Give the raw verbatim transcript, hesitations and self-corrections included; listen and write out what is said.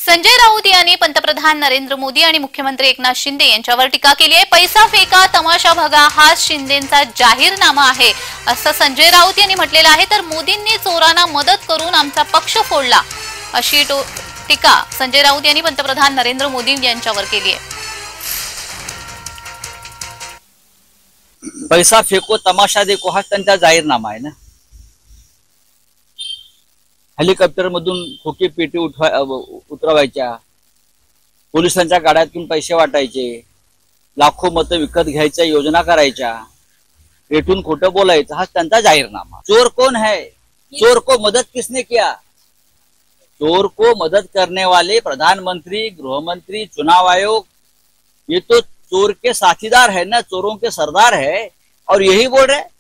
संजय राऊत यांनी पंतप्रधान नरेंद्र मोदी आणि मुख्यमंत्री एकनाथ शिंदे यांच्यावर टीका केली आहे। पैसा फेका तमाशा बघा हा शिंदेंचा जाहीरनामा आहे असं संजय राऊत यांनी म्हटलेलं आहे। तर मोदींनी चोरांना मदत करून आमचा पक्ष फोडला अशी टीका संजय राऊत यांनी पंतप्रधान नरेंद्र मोदी यांच्यावर केली आहे। पैसा फेको तमाशा देखो हा त्यांचा जाहीरनामा आहे ना। हेलिकॉप्टर मधून खोकी पेटी उठवा उतरवायच्या, पोलिसांच्या गाड्यातून पैसे वाटायचे, लाखो मतं विकत घ्यायच्या योजना करायच्या, पेटून खोटं बोलायचं हा त्यांचा जाहीरनामा। चोर कौन है? चोर को मदद किसने किया? चोर को मदद करने वाले प्रधानमंत्री, गृहमंत्री, चुनाव आयोग, ये तो चोर के साथीदार है ना, चोरों के सरदार है। और यही बोल रहे